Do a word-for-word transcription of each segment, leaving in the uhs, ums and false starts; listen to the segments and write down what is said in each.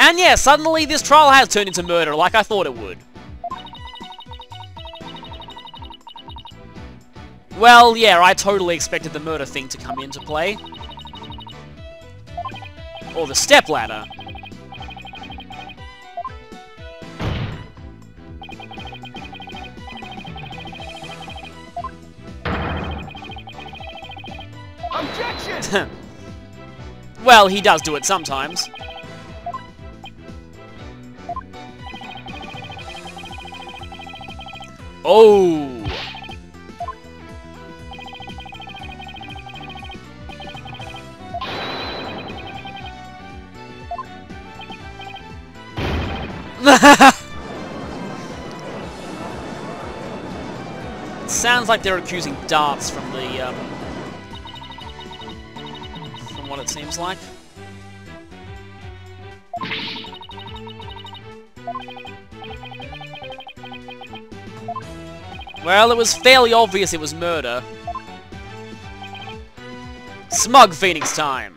And yeah, suddenly this trial has turned into murder, like I thought it would. Well, yeah, I totally expected the murder thing to come into play. Or the stepladder. Objection! Well, he does do it sometimes. Oh! Sounds like they're accusing darts from the, um... from what it seems like. Well, it was fairly obvious it was murder. Smug Phoenix time!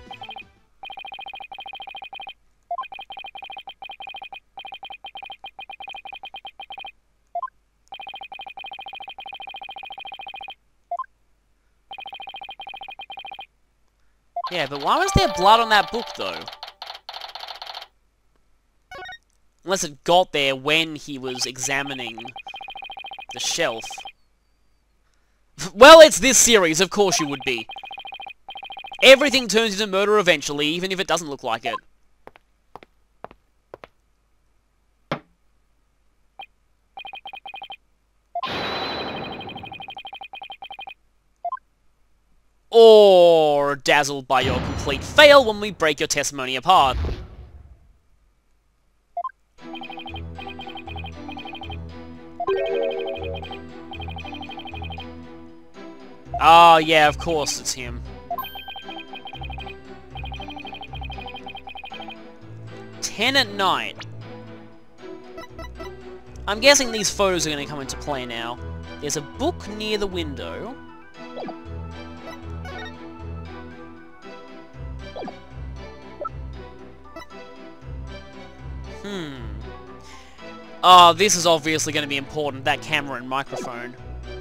Yeah, but why was there blood on that book, though? Unless it got there when he was examining the shelf. Well, it's this series, of course you would be. Everything turns into murder eventually, even if it doesn't look like it. Or dazzled by your complete fail when we break your testimony apart. Ah, yeah, of course it's him. Ten at night. I'm guessing these photos are going to come into play now. There's a book near the window. Hmm. Oh, this is obviously going to be important, that camera and microphone.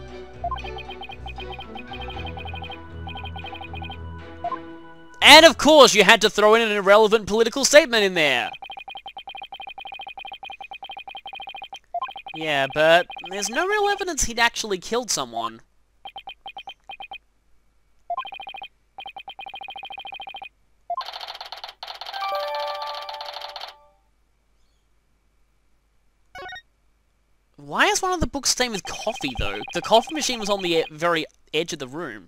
And of course, you had to throw in an irrelevant political statement in there. Yeah, but there's no real evidence he'd actually killed someone. Why is one of the books stained with coffee, though? The coffee machine was on the e- very edge of the room.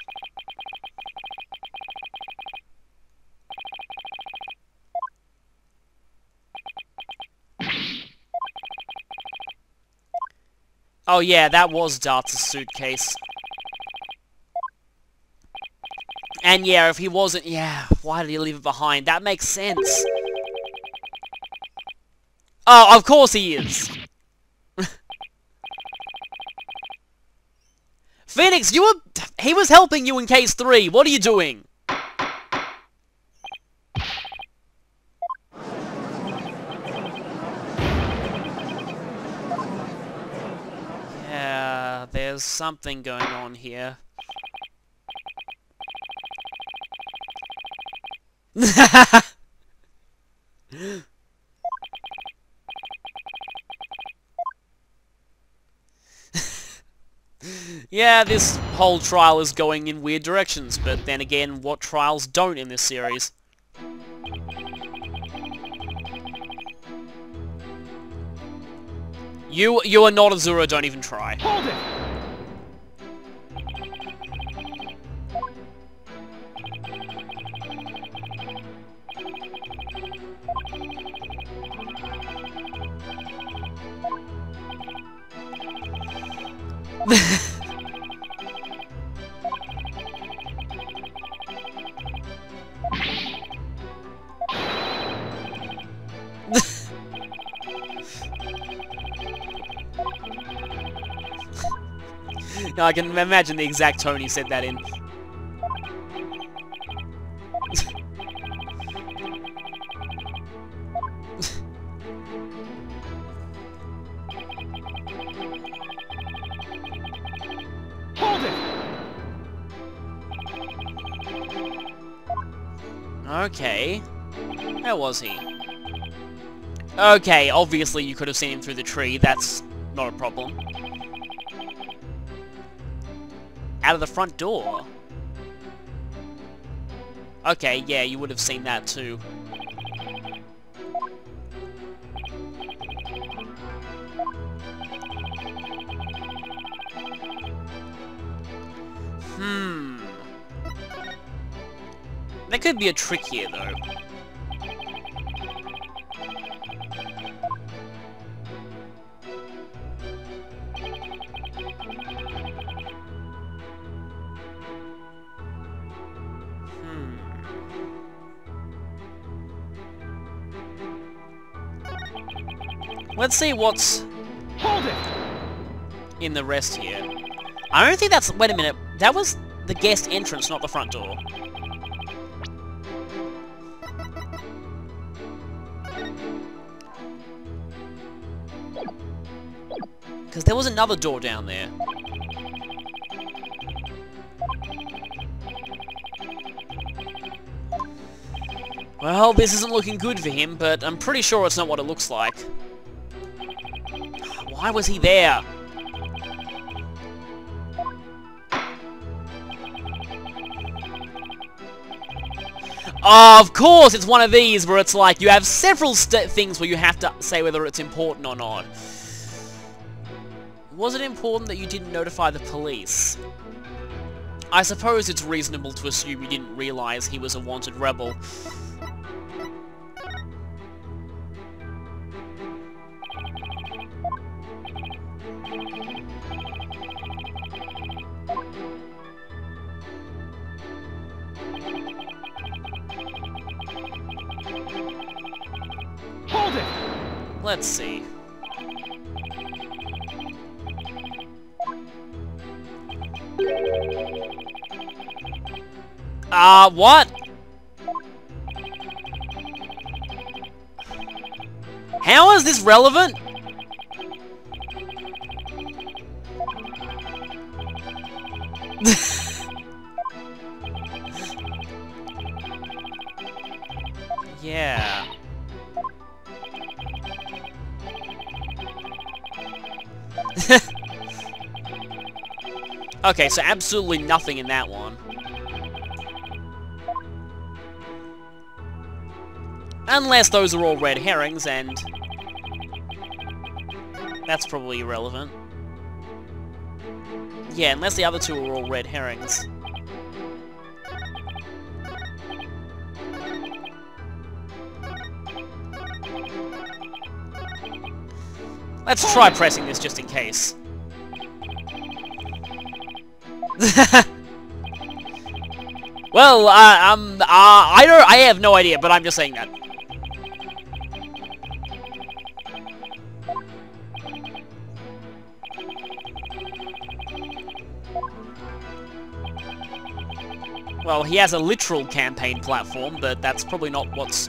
Oh yeah, that was Dart's suitcase. And yeah, if he wasn't... Yeah, why did he leave it behind? That makes sense. Oh, of course he is! Phoenix, you were... He was helping you in case three. What are you doing? Yeah, there's something going on here. Yeah, this whole trial is going in weird directions, but then again, what trials don't in this series? You, you are not Azura, don't even try. Hold it! No, I can imagine the exact tone he said that in. Okay. Where was he? Okay, obviously you could have seen him through the tree. That's not a problem. Out of the front door? Okay, yeah, you would have seen that too. Hmm. There could be a trick here, though. Hmm. Let's see what's Hold it! in the rest here. I don't think that's... Wait a minute. That was the guest entrance, not the front door. Because there was another door down there. Well, this isn't looking good for him, but I'm pretty sure it's not what it looks like. Why was he there? Oh, of course, it's one of these where it's like you have several st things where you have to say whether it's important or not. Was it important that you didn't notify the police? I suppose it's reasonable to assume you didn't realize he was a wanted rebel. Hold it! Let's see. Ah, uh, what? How is this relevant? Yeah. Okay, so absolutely nothing in that one. Unless those are all red herrings, and that's probably irrelevant. Yeah, unless the other two are all red herrings. Let's try pressing this just in case. Well, uh, um, uh, I don't, I have no idea, but I'm just saying that. Well, he has a literal campaign platform, but that's probably not what's...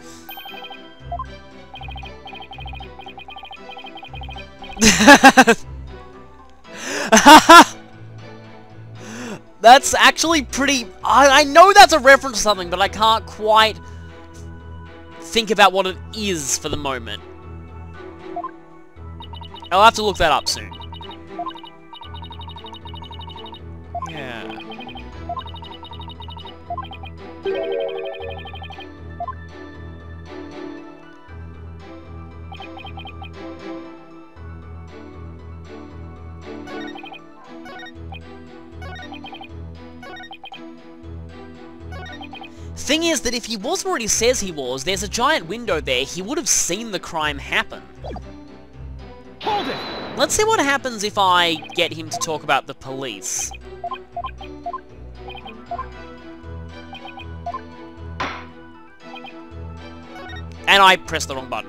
That's actually pretty... I, I know that's a reference to something, but I can't quite think about what it is for the moment. I'll have to look that up soon. Yeah. Thing is that if he was where he says he was, there's a giant window there, he would have seen the crime happen. Hold it! Let's see what happens if I get him to talk about the police. And I pressed the wrong button.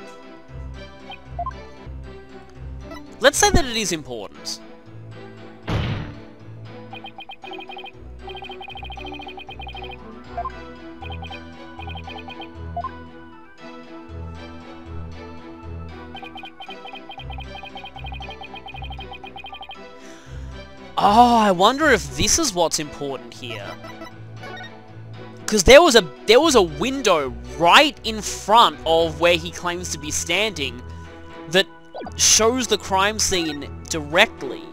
Let's say that it is important. Oh, I wonder if this is what's important here. Because there was a there was a window right in front of where he claims to be standing that shows the crime scene directly.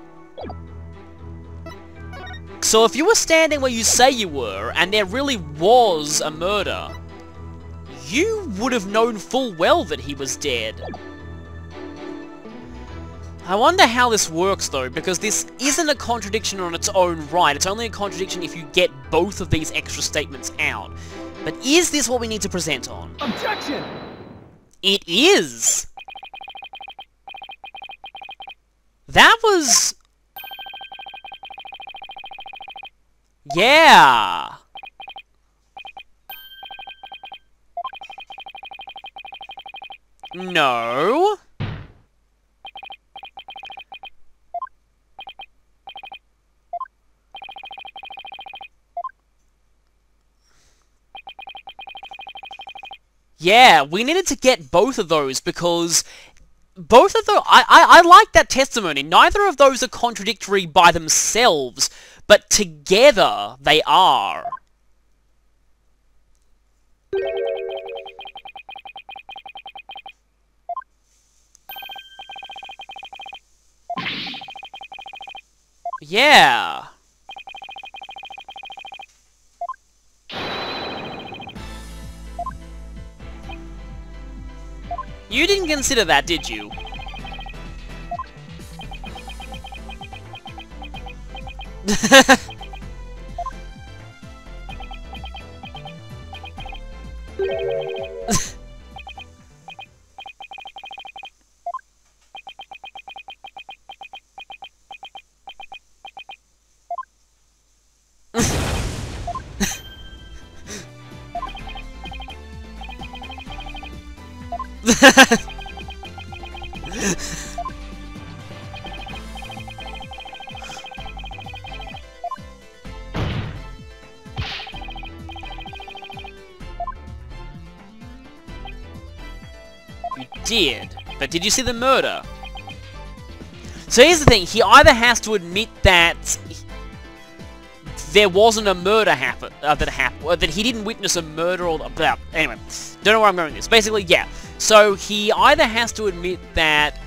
So if you were standing where you say you were, and there really was a murder, you would have known full well that he was dead. I wonder how this works though, because this isn't a contradiction on its own right, it's only a contradiction if you get both of these extra statements out. But is this what we need to present on? Objection! It is! That was... Yeah! No? Yeah, we needed to get both of those because both of those... I, I, I like that testimony. Neither of those are contradictory by themselves, but together they are. Yeah. You didn't consider that, did you? You did, but did you see the murder? So here's the thing, he either has to admit that there wasn't a murder happen uh, that happened, or that he didn't witness a murder, or uh, anyway, don't know where I'm going with this. Basically, yeah. So he either has to admit that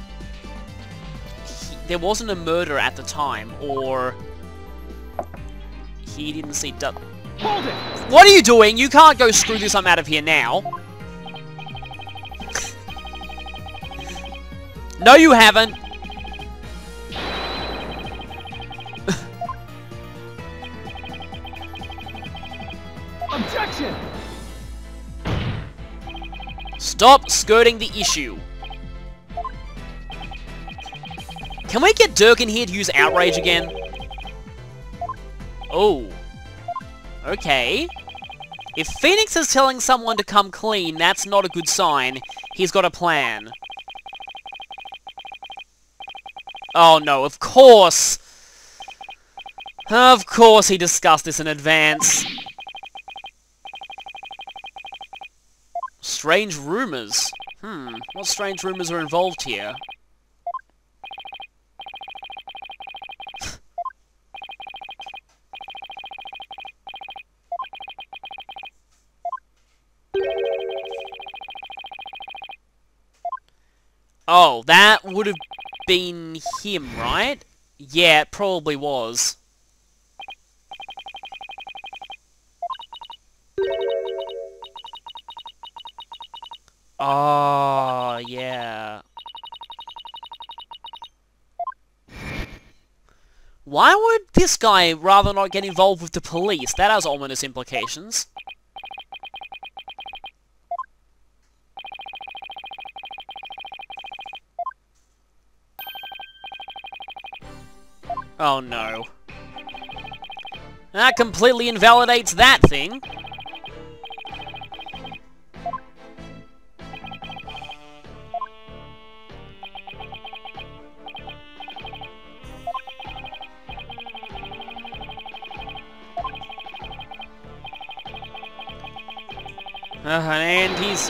he, there wasn't a murder at the time, or he didn't see. Du Hold it! What are you doing? You can't go screw this. I'm out of here now. No, you haven't. Objection! Stop skirting the issue. Can we get Dirk in here to use outrage again? Oh. Okay. If Phoenix is telling someone to come clean, that's not a good sign. He's got a plan. Oh no, of course! Of course he discussed this in advance. Strange rumors. Hmm, what strange rumors are involved here? Oh, that would have been him, right? Yeah, it probably was. Oh, yeah. Why would this guy rather not get involved with the police? That has ominous implications. Oh no. That completely invalidates that thing. Uh, and he's...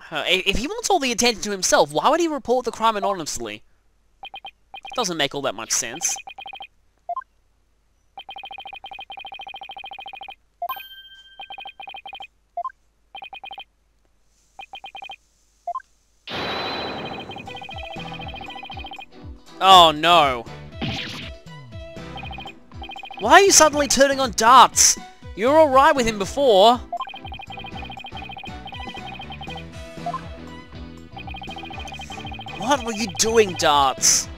Uh, if he wants all the attention to himself, why would he report the crime anonymously? Doesn't make all that much sense. Oh no. Why are you suddenly turning on darts? You were alright with him before. What were you doing, darts?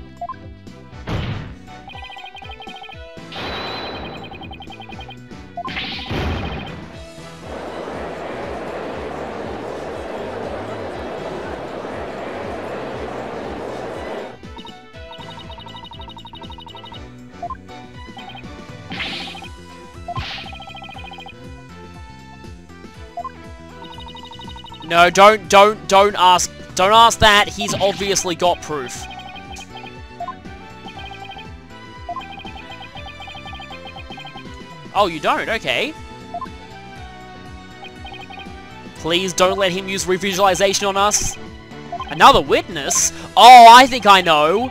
No, don't, don't, don't ask, don't ask that. He's obviously got proof. Oh, you don't? Okay. Please don't let him use revisualization on us. Another witness? Oh, I think I know.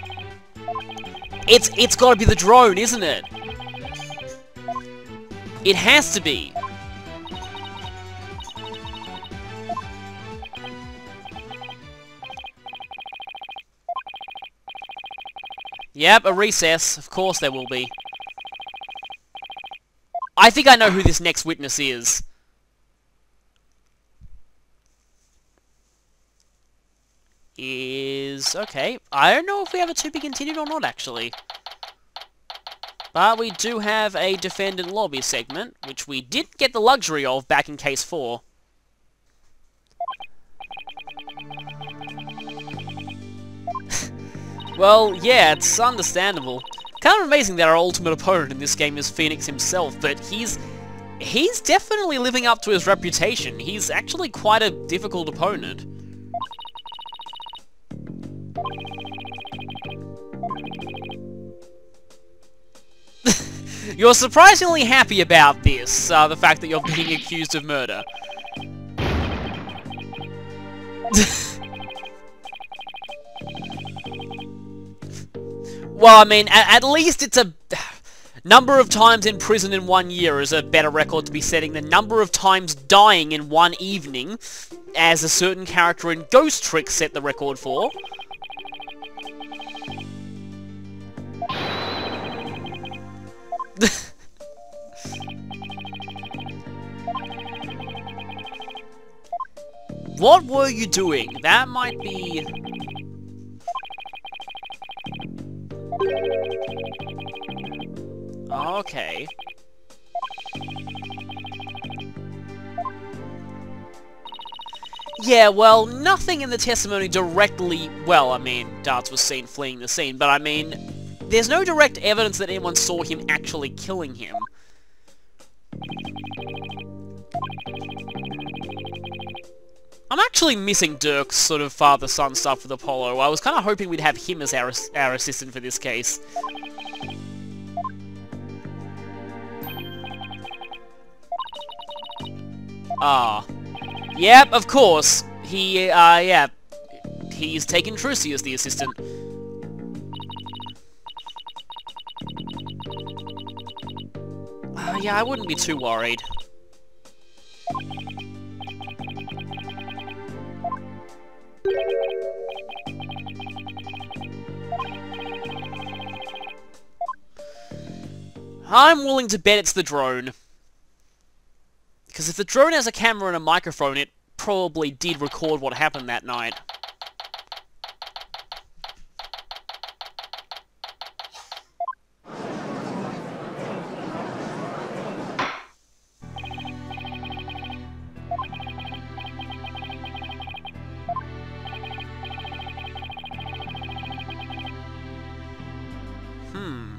It's, it's gotta be the drone, isn't it? It has to be. Yep, a recess. Of course there will be. I think I know who this next witness is. Is... okay. I don't know if we have a to be continued or not, actually. But we do have a defendant lobby segment, which we did get the luxury of back in case four. Well, yeah, it's understandable. Kind of amazing that our ultimate opponent in this game is Phoenix himself, but he's... he's definitely living up to his reputation. He's actually quite a difficult opponent. You're surprisingly happy about this, uh, the fact that you're being accused of murder. Well, I mean, at, at least it's a... number of times in prison in one year is a better record to be setting than number of times dying in one evening, as a certain character in Ghost Trick set the record for. What were you doing? That might be... okay. Yeah, well, nothing in the testimony directly... well, I mean, Darts was seen fleeing the scene, but I mean, there's no direct evidence that anyone saw him actually killing him. I'm actually missing Dirk's sort of father-son stuff with Apollo. I was kind of hoping we'd have him as our, our assistant for this case. Ah. Yep, of course. He, uh, yeah. He's taken Trucy as the assistant. Uh, yeah, I wouldn't be too worried. I'm willing to bet it's the drone. Because if the drone has a camera and a microphone, it probably did record what happened that night. Hmm.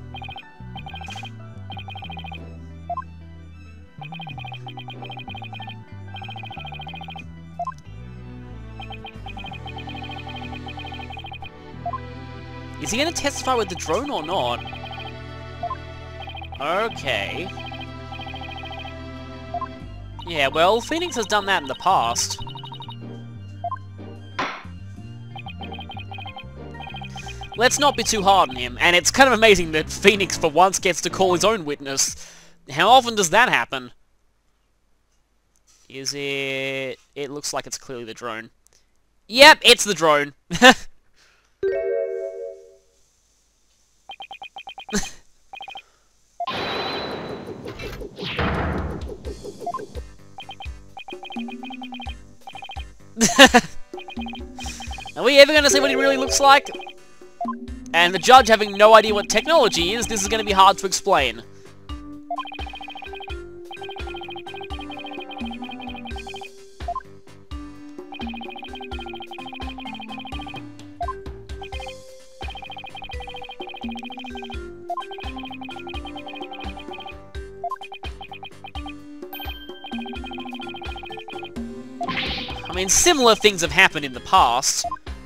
Is he going to testify with the drone or not? Okay. Yeah, well, Phoenix has done that in the past. Let's not be too hard on him. And it's kind of amazing that Phoenix for once gets to call his own witness. How often does that happen? Is it... It looks like it's clearly the drone. Yep, it's the drone. Are we ever going to see what he really looks like? And the judge having no idea what technology is, this is going to be hard to explain. I mean, similar things have happened in the past.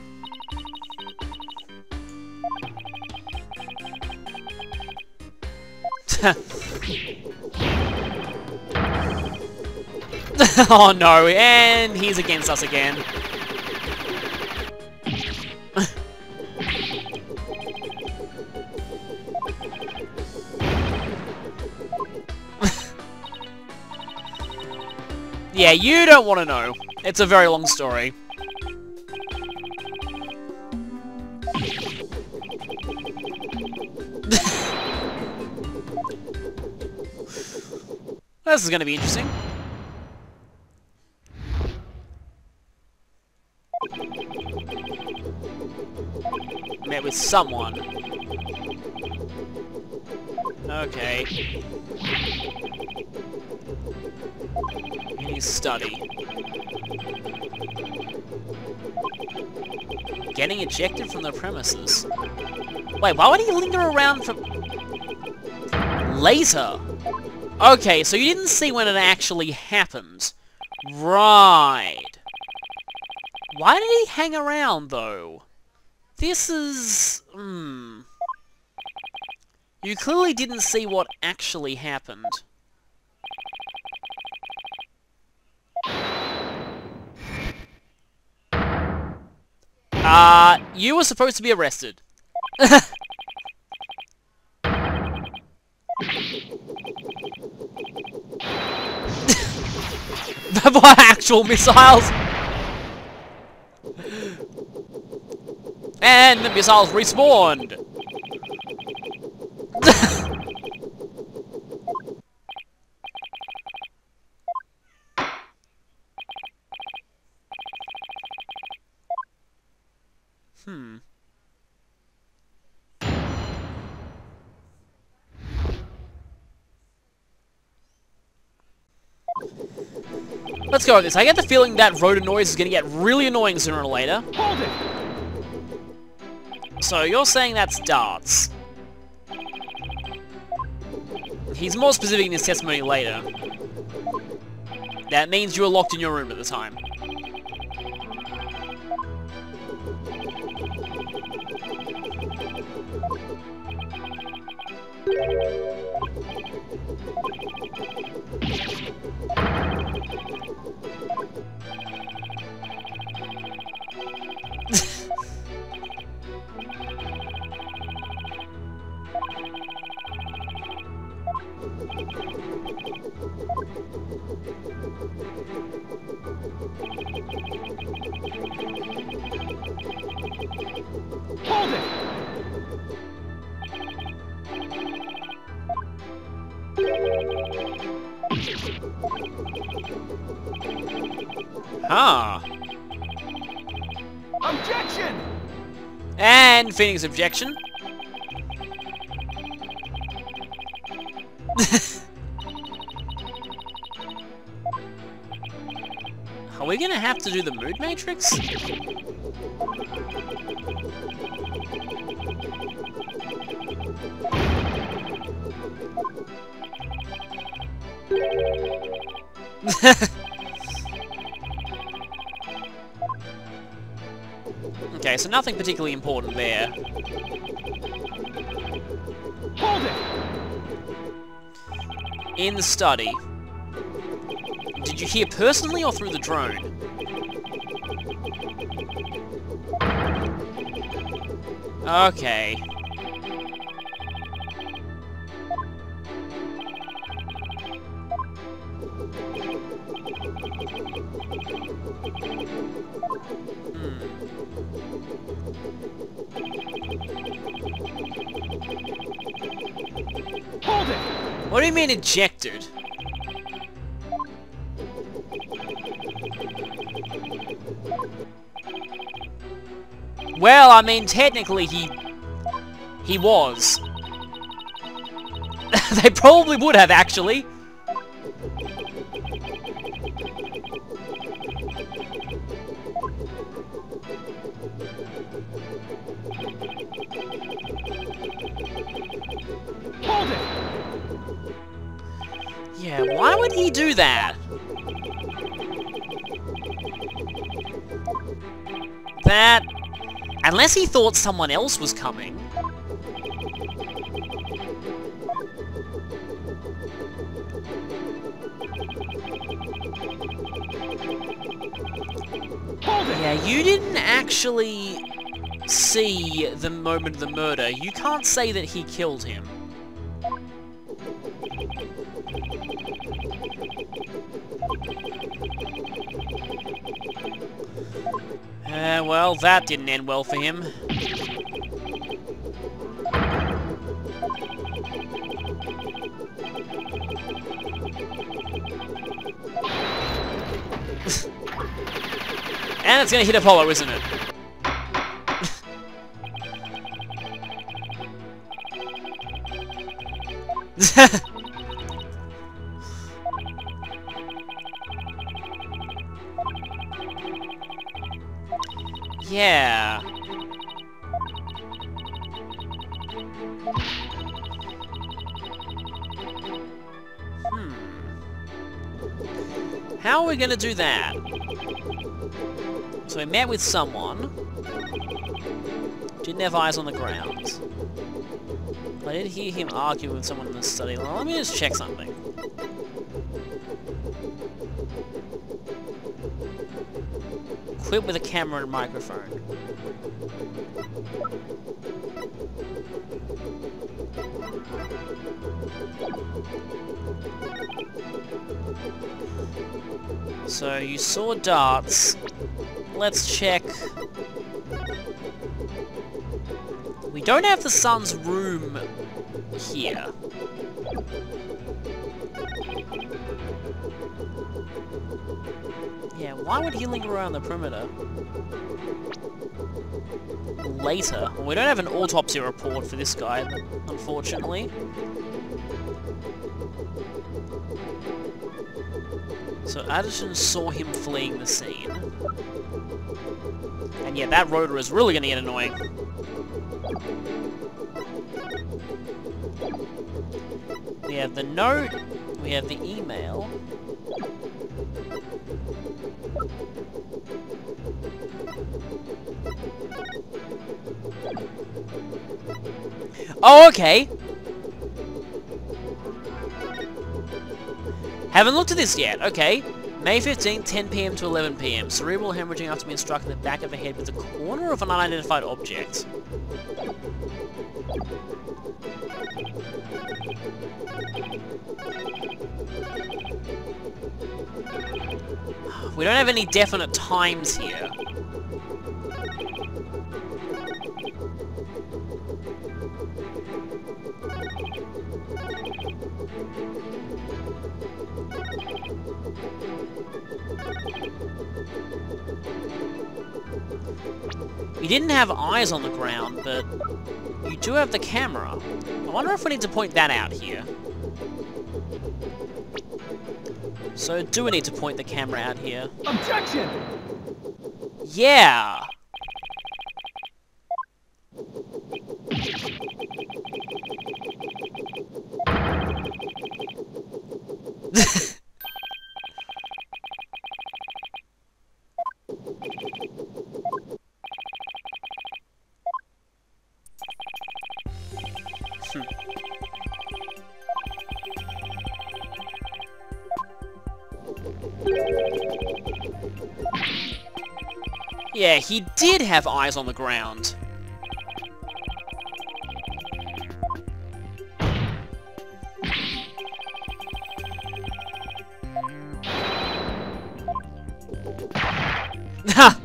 Oh no, and he's against us again. Yeah, you don't want to know. It's a very long story. This is going to be interesting. Met with someone. Okay. In his study. Getting ejected from the premises. Wait, why would he linger around for... Later? Okay, so you didn't see when it actually happened. Right. Why did he hang around, though? This is... Hmm... You clearly didn't see what actually happened. Uh, you were supposed to be arrested. By actual missiles! And the missiles respawned! Hmm. Let's go with this. I get the feeling that rotor noise is going to get really annoying sooner or later. Hold it. So you're saying that's darts. He's more specific in his testimony later. That means you were locked in your room at the time. Hold it. Huh. Objection. And Phoenix objection. Are we gonna have to do the mood matrix? Okay, so nothing particularly important there. Hold it. In the study. Did you hear personally or through the drone? Okay. Hold it! What do you mean ejected? Well, I mean, technically he... He was. They probably would have, actually. Hold it! Yeah, why would he do that? That... Unless he thought someone else was coming. Yeah, you didn't actually see the moment of the murder. You can't say that he killed him. Uh, well, that didn't end well for him. And it's gonna hit Apollo, isn't it? Yeah. Hmm. How are we gonna do that? So we met with someone. Didn't have eyes on the ground. I did hear him argue with someone in the study. Well, let me just check something. Equipped with a camera and microphone. So you saw darts. Let's check. We don't have the son's room here. Yeah, why would he linger around the perimeter? Later. Well, we don't have an autopsy report for this guy, unfortunately. So Addison saw him fleeing the scene. And yeah, that rotor is really going to get annoying. We have the note, we have the email. Oh, okay. Haven't looked at this yet. Okay. May fifteenth, ten p m to eleven p m Cerebral hemorrhaging after being struck in the back of the head with the corner of an unidentified object. We don't have any definite times here. You didn't have eyes on the ground, but you do have the camera. I wonder if we need to point that out here. So, do we need to point the camera out here? Objection! Yeah! Hmm. Yeah, he did have eyes on the ground. Ha!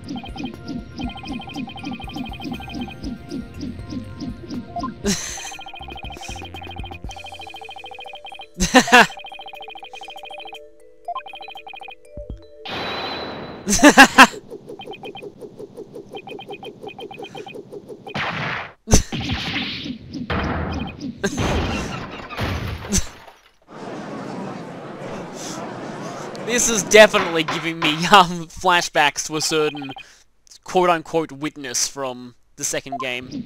This is definitely giving me um flashbacks to a certain quote-unquote witness from the second game.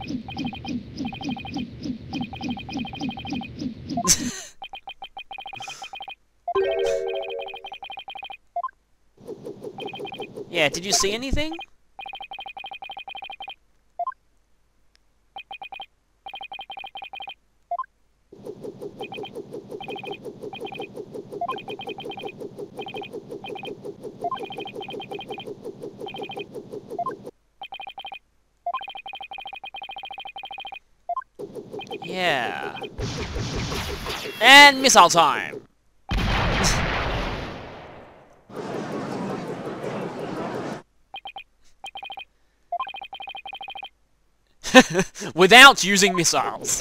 Yeah, did you see anything? Yeah. And missile time! Without using missiles.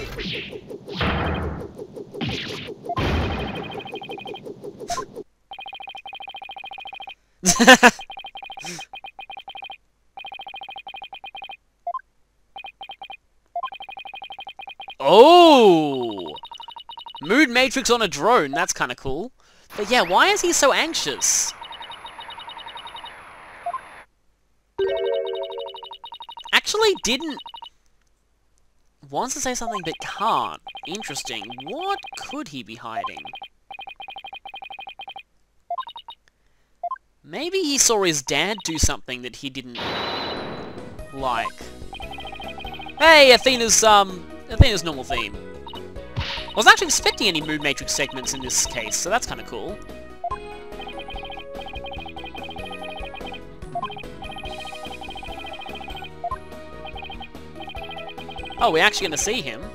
Oh! Mood Matrix on a drone, that's kind of cool. But yeah, why is he so anxious? Actually didn't... Wants to say something but can't. Interesting. What could he be hiding? Maybe he saw his dad do something that he didn't like. Hey, Athena's, um, Athena's normal theme. I wasn't actually expecting any Mood Matrix segments in this case, so that's kind of cool. Oh, we're actually going to see him.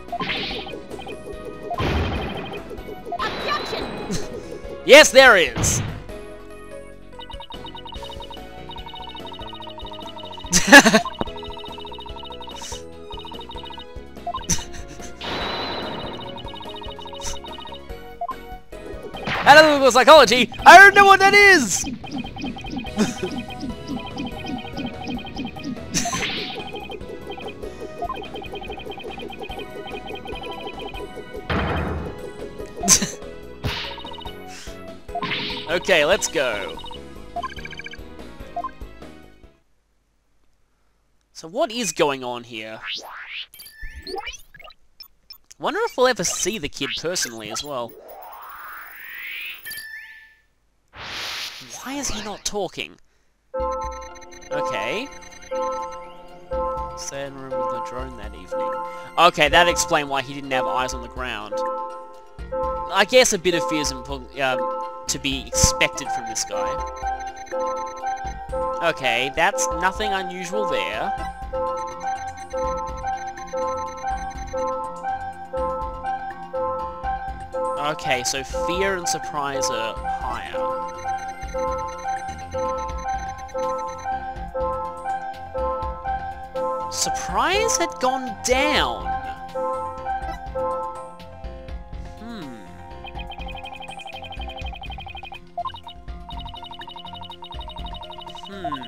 Objection! Yes, there is! Analytical psychology? I don't know what that is! Okay, let's go. So what is going on here? Wonder if we'll ever see the kid personally as well. Why is he not talking? Okay. Stay in the room with the drone that evening. Okay, that'd explain why he didn't have eyes on the ground. I guess a bit of fear is um, to be expected from this guy. Okay, that's nothing unusual there. Okay, so fear and surprise are higher. Surprise had gone down. Hmm. Hmm.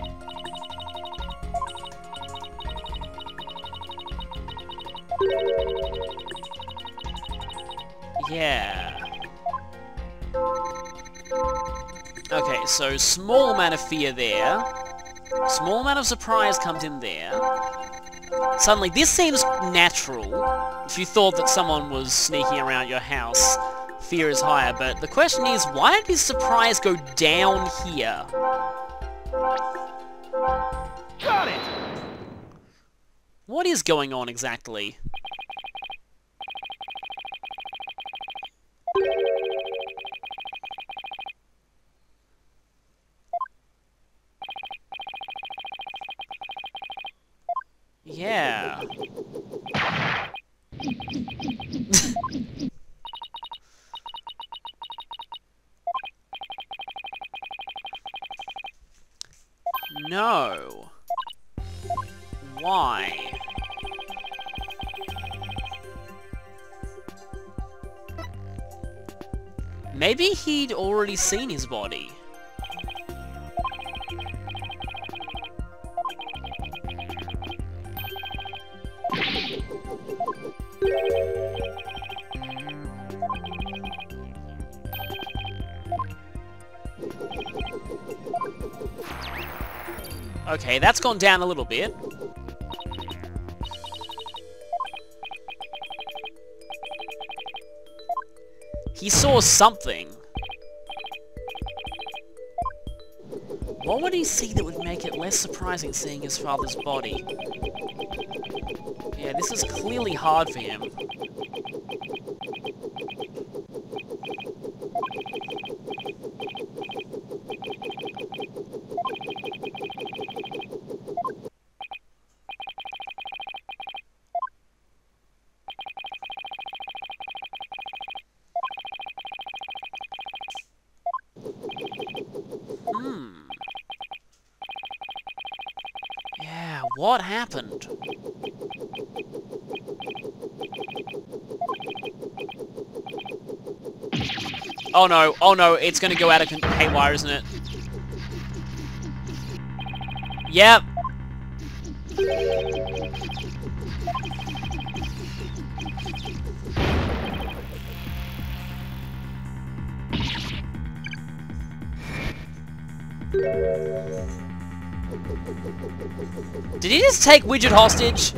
Yeah. Okay, so small amount of fear there. Small amount of surprise comes in there. Suddenly, this seems natural. If you thought that someone was sneaking around your house, fear is higher. But the question is, why did his surprise go down here? Got it! What is going on exactly? Yeah. No. Why? Maybe he'd already seen his body. Okay, that's gone down a little bit. He saw something. What would he see that would make it less surprising seeing his father's body? Yeah, this is clearly hard for him. Hmm. Yeah, what happened? Oh no, oh no, it's gonna go out of con- haywire, isn't it? Yep. Did he just take Widget hostage?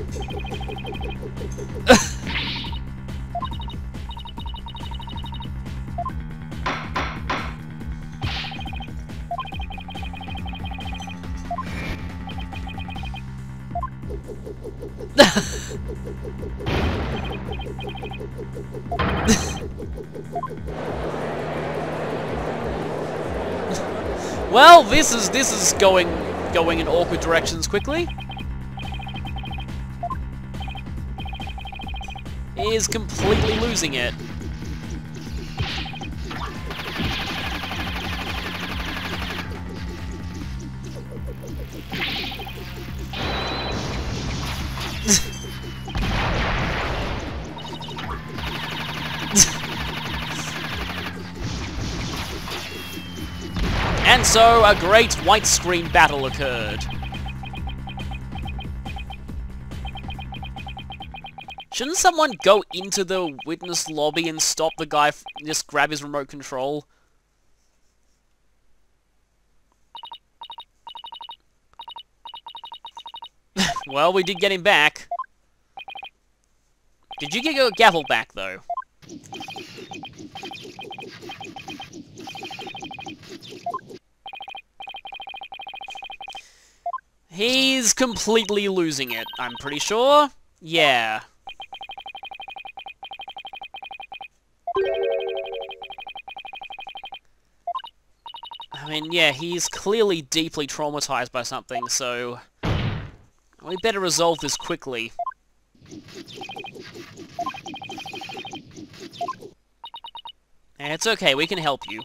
Well, this is this is going going in awkward directions quickly. He is completely losing it. And so, a great white screen battle occurred. Shouldn't someone go into the witness lobby and stop the guy, f just grab his remote control? Well, we did get him back. Did you get your gavel back, though? He's completely losing it, I'm pretty sure. Yeah. I mean, yeah, he's clearly deeply traumatized by something, so we better resolve this quickly. And it's okay, we can help you.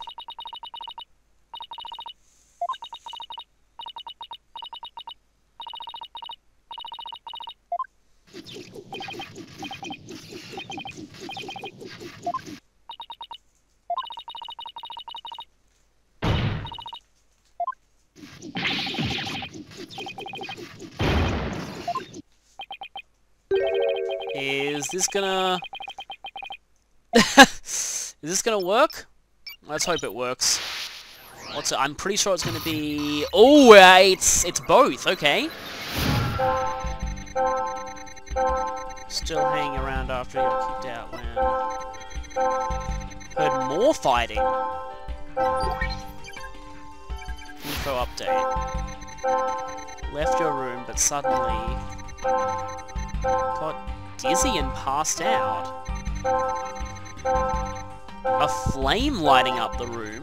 Is this gonna... Is this gonna work? Let's hope it works. What's it? I'm pretty sure it's gonna be... Oh, uh, it's, it's both, okay. Still hanging around after you got kicked out, man. Heard more fighting. Info update. Left your room, but suddenly got dizzy and passed out. A flame lighting up the room.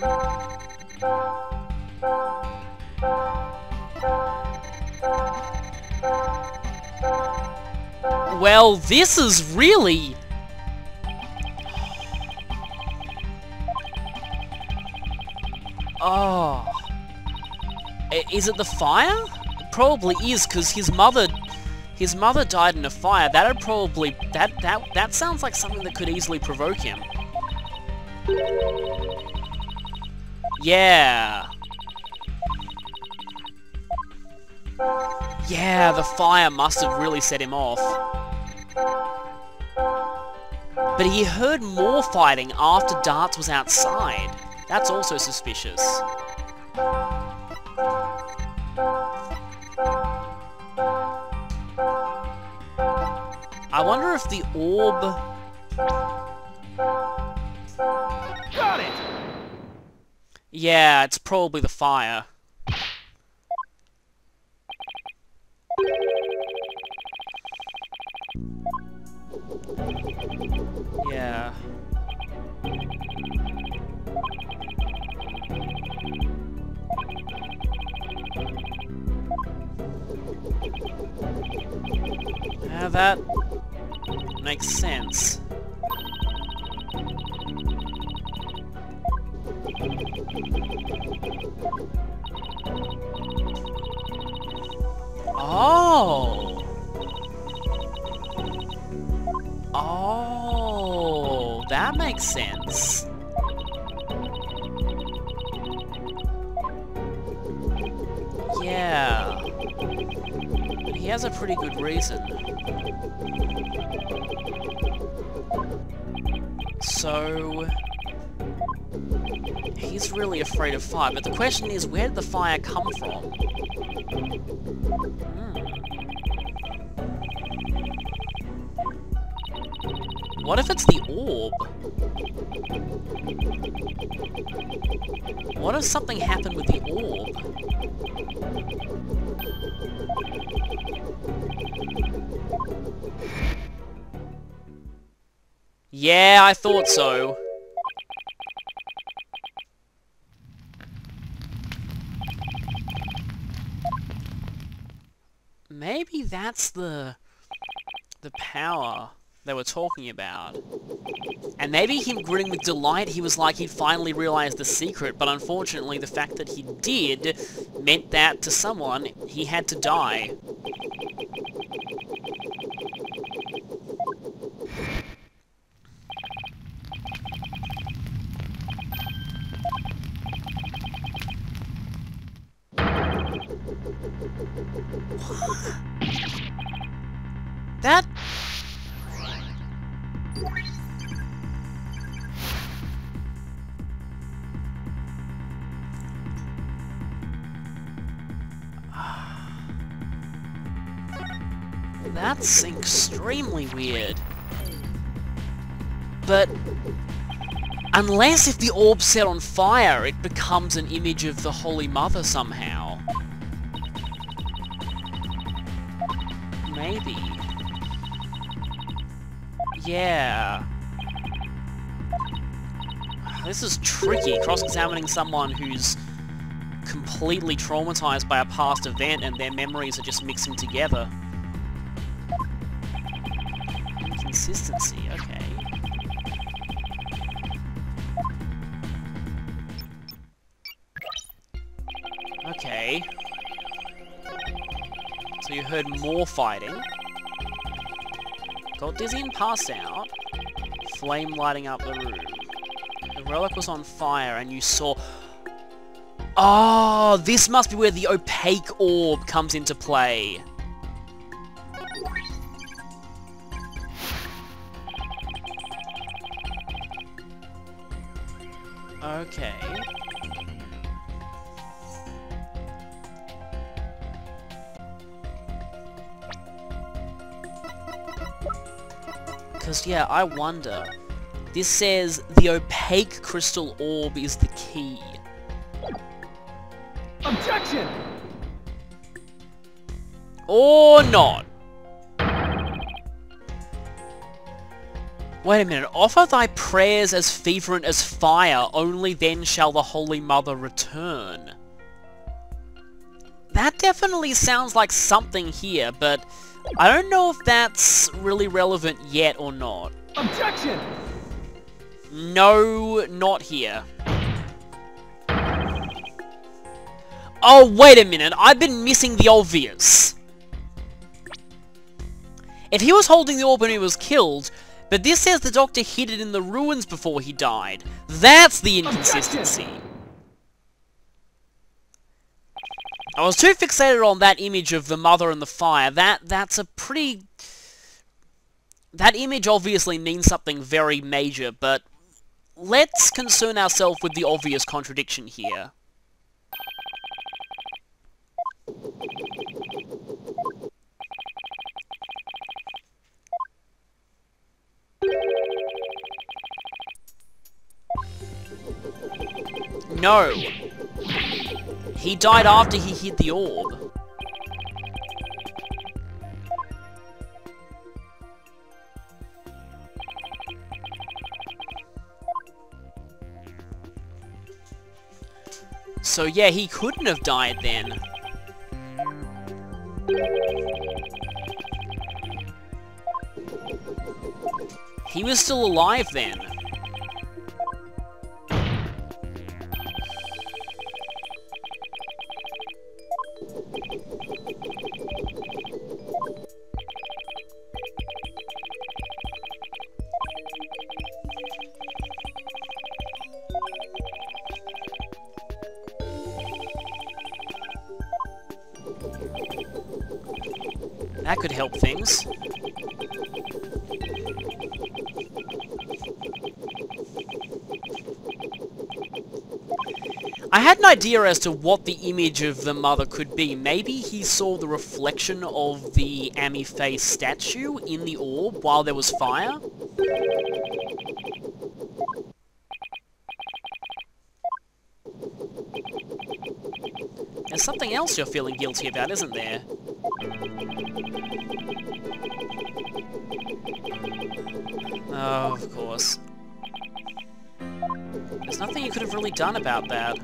Well, this is really... Oh. I- is it the fire? It probably is, because his mother... His mother died in a fire. That'd probably... That, that, that sounds like something that could easily provoke him. Yeah. Yeah, the fire must have really set him off. But he heard more fighting after Darts was outside. That's also suspicious. I wonder if the orb... Got it! Yeah, it's probably the fire. Yeah. Yeah, that makes sense. Oh! Oh, that makes sense. Yeah. But he has a pretty good reason. So... he's really afraid of fire, but the question is, where did the fire come from? Hmm. What if it's the orb? What if something happened with the orb? Yeah, I thought so. Maybe that's the... the power they were talking about. And maybe him grinning with delight, he was like he'd finally realized the secret, but unfortunately the fact that he did meant that to someone, he had to die. That... That's extremely weird. But... unless if the orb's set on fire, it becomes an image of the Holy Mother somehow. Maybe. Yeah. This is tricky, cross-examining someone who's completely traumatized by a past event and their memories are just mixing together. Inconsistency, okay. Okay. So you heard more fighting. Got dizzy and passed out. Flame lighting up the room. The relic was on fire and you saw... Oh, this must be where the opaque orb comes into play. Okay. Because, yeah, I wonder. This says the opaque crystal orb is the key. Objection! Or not. Wait a minute. Offer thy prayers as fervent as fire, only then shall the Holy Mother return. That definitely sounds like something here, but I don't know if that's really relevant yet or not. Objection! No, not here. Oh, wait a minute. I've been missing the obvious. If he was holding the orb when he was killed, but this says the Doctor hid it in the ruins before he died. That's the inconsistency. Objection! I was too fixated on that image of the mother and the fire. That that's a pretty... That image obviously means something very major, but let's concern ourselves with the obvious contradiction here. No. He died after he hit the orb. So yeah, he couldn't have died then. He was still alive then. That could help things. I had an idea as to what the image of the mother could be. Maybe he saw the reflection of the Amy-Faye statue in the orb while there was fire? There's something else you're feeling guilty about, isn't there? Oh, of course. There's nothing you could have really done about that.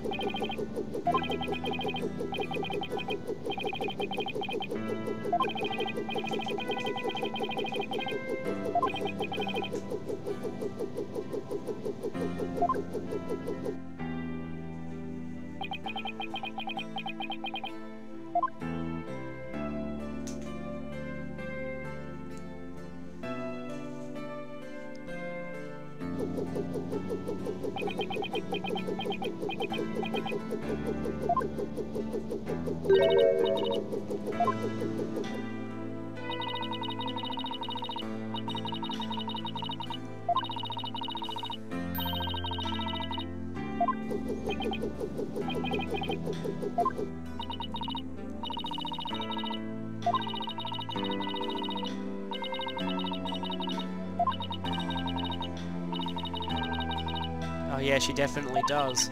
Oh yeah, she definitely does.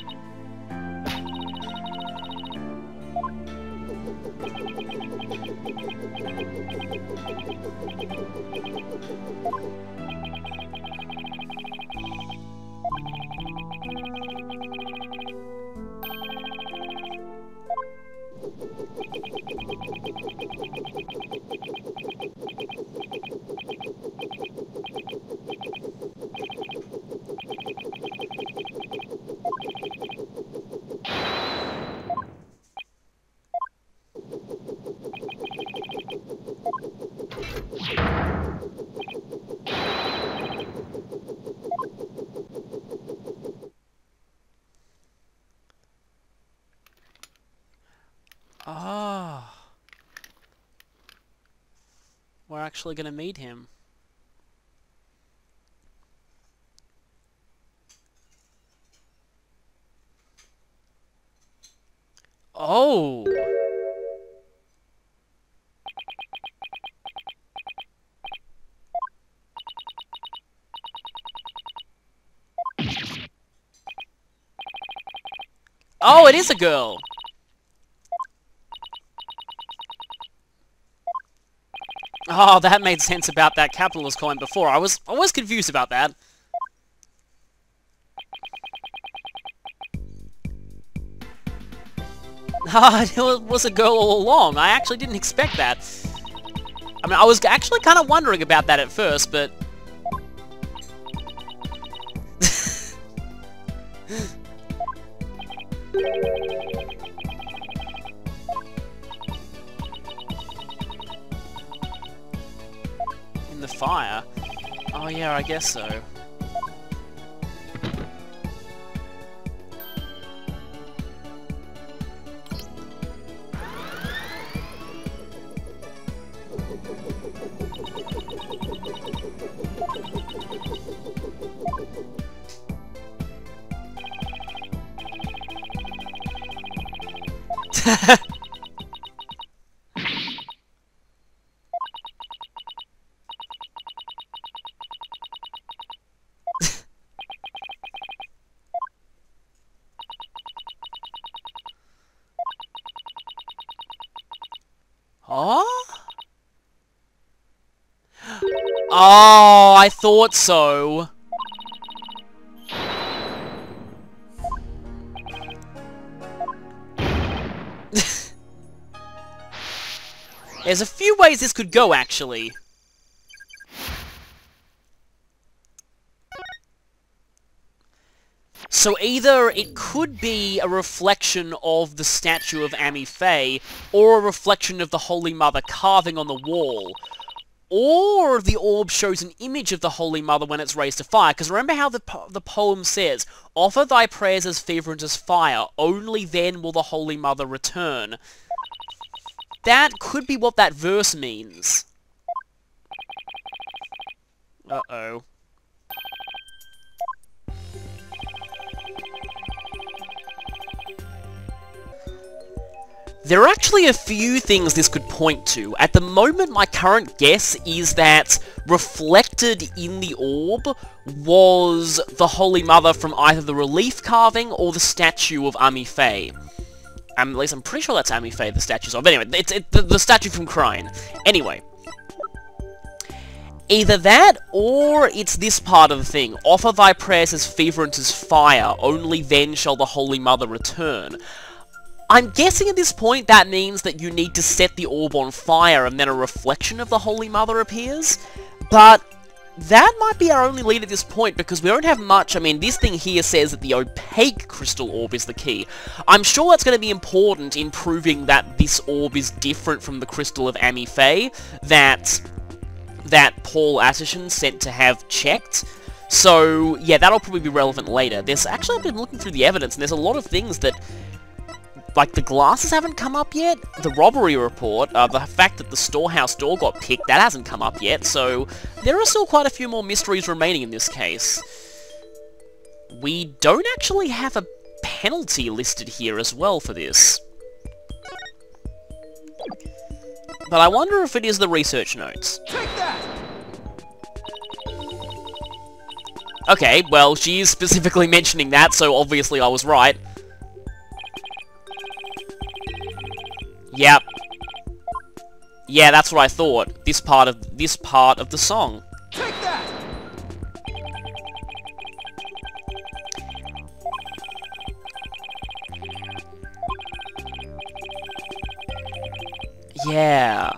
Ah. We're actually going to meet him. Oh! Oh, it is a girl! Oh, that made sense about that capitalist coin before. I was I was confused about that. Ah, it was a girl all along. I actually didn't expect that. I mean, I was actually kind of wondering about that at first, but... the fire. Oh yeah, I guess so. Oh? Oh, I thought so. There's a few ways this could go, actually. So either it could be a reflection of the statue of Ami Faye, or a reflection of the Holy Mother carving on the wall, or the orb shows an image of the Holy Mother when it's raised to fire. Because remember how the, po the poem says, "Offer thy prayers as fever and as fire, only then will the Holy Mother return." That could be what that verse means. Uh-oh. There are actually a few things this could point to. At the moment, my current guess is that reflected in the orb was the Holy Mother from either the relief carving or the statue of Ami Faye. Um, at least I'm pretty sure that's Ami Faye, the statue's of. But anyway, it's it, the, the statue from Crane. Anyway. Either that, or it's this part of the thing. Offer thy prayers as fever and as fire, only then shall the Holy Mother return. I'm guessing at this point that means that you need to set the orb on fire and then a reflection of the Holy Mother appears. But that might be our only lead at this point, because we don't have much. I mean, this thing here says that the opaque crystal orb is the key. I'm sure that's going to be important in proving that this orb is different from the crystal of Ami Faye that, that Paul Atterson sent to have checked. So, yeah, that'll probably be relevant later. There's actually, I've been looking through the evidence, and there's a lot of things that, like, the glasses haven't come up yet, the robbery report, uh, the fact that the storehouse door got picked, that hasn't come up yet, so there are still quite a few more mysteries remaining in this case. We don't actually have a penalty listed here as well for this. But I wonder if it is the research notes. Take that! Okay, well, she is specifically mentioning that, so obviously I was right. Yep. Yeah, that's what I thought. This part of this part of the song. Take that! Yeah.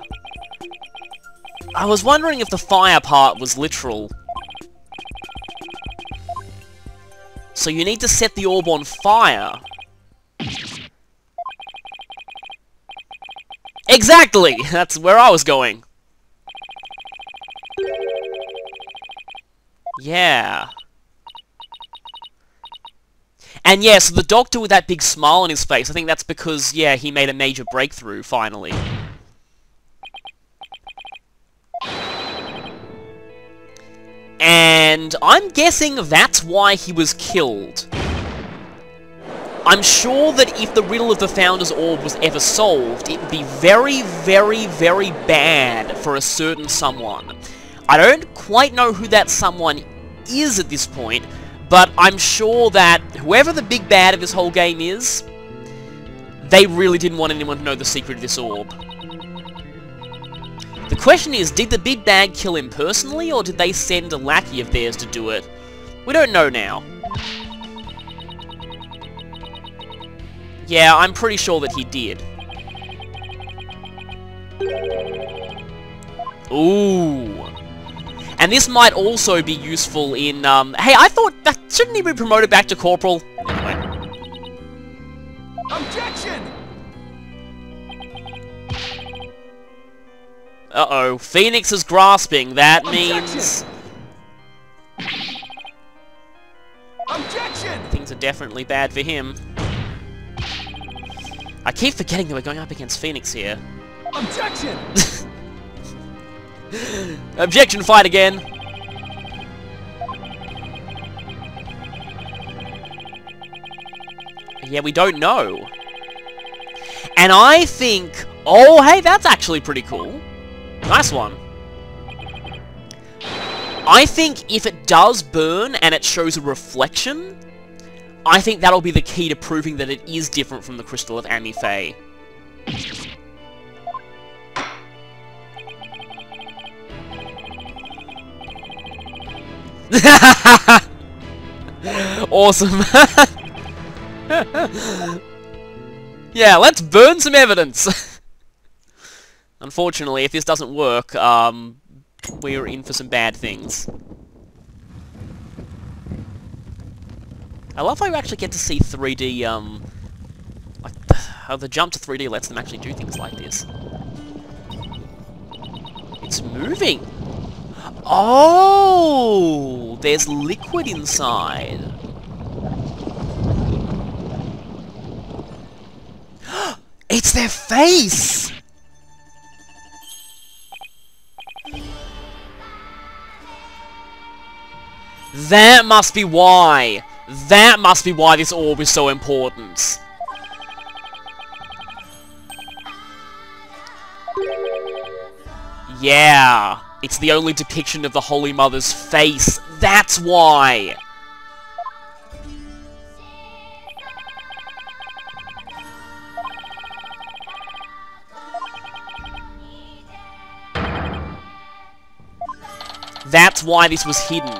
I was wondering if the fire part was literal. So you need to set the orb on fire. Exactly! That's where I was going. Yeah. And yeah, so the doctor with that big smile on his face, I think that's because, yeah, he made a major breakthrough, finally. And I'm guessing that's why he was killed. I'm sure that if the riddle of the Founder's Orb was ever solved, it would be very, very, very bad for a certain someone. I don't quite know who that someone is at this point, but I'm sure that whoever the big bad of this whole game is, they really didn't want anyone to know the secret of this orb. The question is, did the big bad kill him personally, or did they send a lackey of theirs to do it? We don't know now. Yeah, I'm pretty sure that he did. Ooh. And this might also be useful in, um... Hey, I thought... that shouldn't he be promoted back to Corporal? Anyway. Objection! Uh-oh. Phoenix is grasping. That means... Objection! Things are definitely bad for him. I keep forgetting that we're going up against Phoenix here. Objection! Objection, fight again! Yeah, we don't know. And I think... Oh, hey, that's actually pretty cool. Nice one. I think if it does burn and it shows a reflection, I think that'll be the key to proving that it is different from the Crystal of Amy-Faye. Awesome. Yeah, let's burn some evidence. Unfortunately, if this doesn't work, um, we're in for some bad things. I love how you actually get to see three D, um, like, how the jump to three D lets them actually do things like this. It's moving! Oh! There's liquid inside. It's their face! That must be why. That must be why this orb is so important. Yeah. It's the only depiction of the Holy Mother's face. That's why. That's why this was hidden.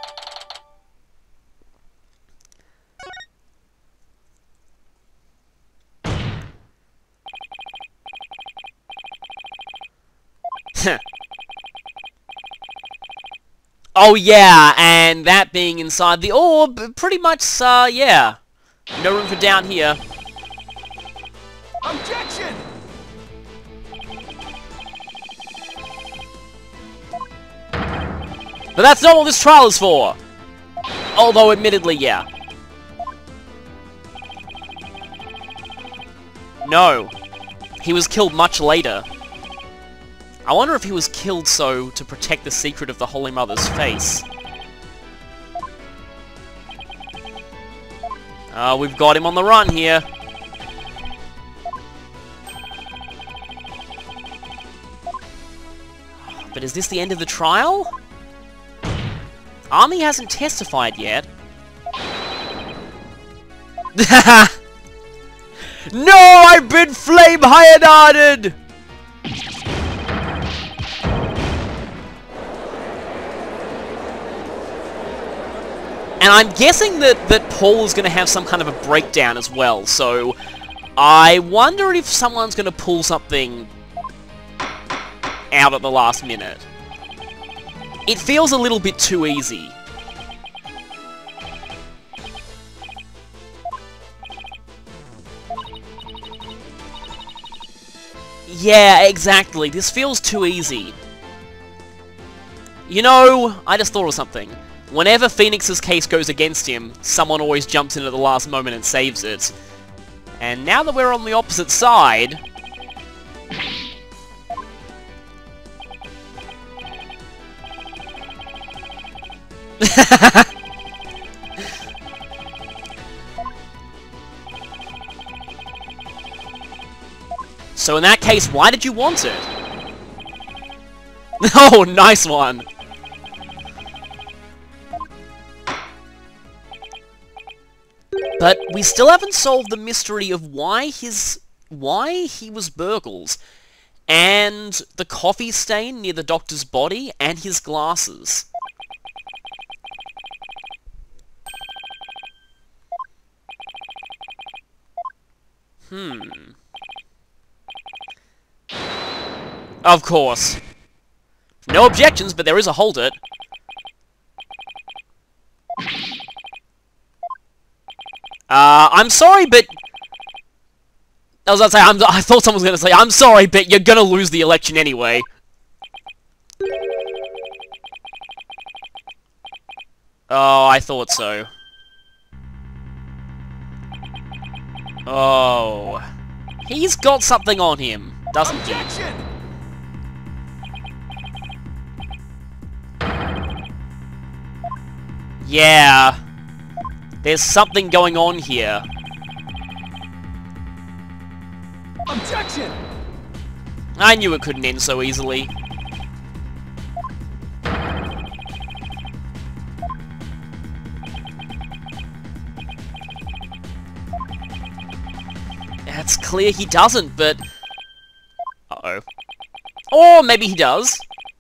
Oh yeah, and that being inside the orb, pretty much, uh, yeah. No room for down here. Objection! But that's not what this trial is for! Although, admittedly, yeah. No. He was killed much later. I wonder if he was killed so to protect the secret of the Holy Mother's face. Uh, we've got him on the run here. But is this the end of the trial? Army hasn't testified yet. No, I've been flame hyoided! And I'm guessing that, that Paul is going to have some kind of a breakdown as well, so I wonder if someone's going to pull something out at the last minute. It feels a little bit too easy. Yeah, exactly. This feels too easy. You know, I just thought of something. Whenever Phoenix's case goes against him, someone always jumps in at the last moment and saves it. And now that we're on the opposite side... So in that case, why did you want it? Oh, nice one! But we still haven't solved the mystery of why his... why he was Burgles, and the coffee stain near the doctor's body, and his glasses. Hmm... Of course. No objections, but there is a hold it. Uh, I'm sorry, but... I was about to say, I'm, I thought someone was going to say, I'm sorry, but you're going to lose the election anyway. Oh, I thought so. Oh. He's got something on him, doesn't he? Objection! Yeah. There's something going on here. Objection! I knew it couldn't end so easily. It's clear he doesn't, but... Uh-oh. Or maybe he does.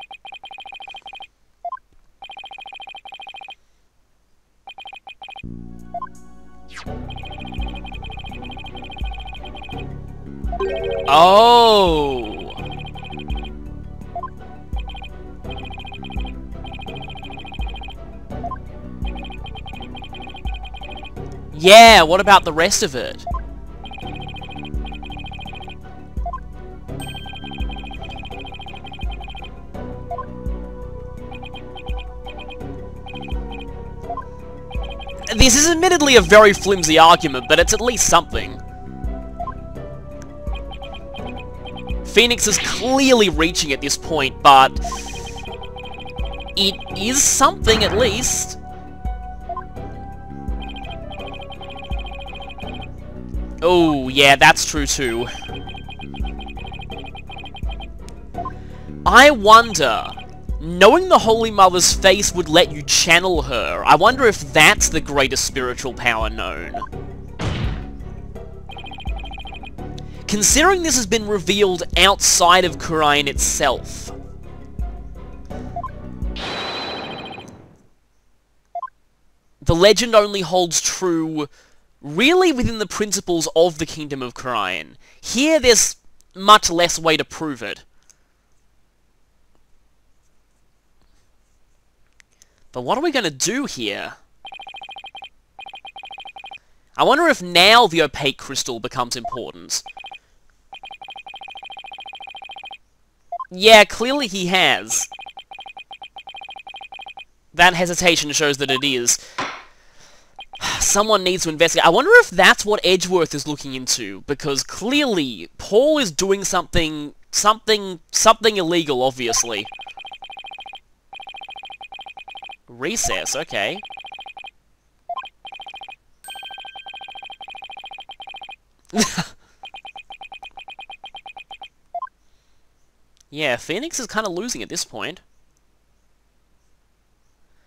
Oh! Yeah, what about the rest of it? This is admittedly a very flimsy argument, but it's at least something. Phoenix is clearly reaching at this point, but it is something at least. Oh, yeah, that's true too. I wonder, knowing the Holy Mother's face would let you channel her, I wonder if that's the greatest spiritual power known. Considering this has been revealed outside of Khura'in itself. The legend only holds true really within the principles of the Kingdom of Khura'in. Here there's much less way to prove it. But what are we going to do here? I wonder if now the opaque crystal becomes important. Yeah, clearly he has. That hesitation shows that it is. Someone needs to investigate. I wonder if that's what Edgeworth is looking into, because clearly Paul is doing something, something, something illegal, obviously. Recess, okay. Yeah, Phoenix is kind of losing at this point.